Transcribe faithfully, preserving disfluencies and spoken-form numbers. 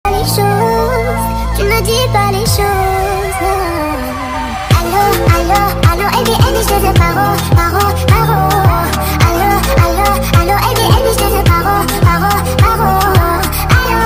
Les choses, tu ne dis pas les choses. Allô, allô, allô, et bien, et je te paro, paro, paro.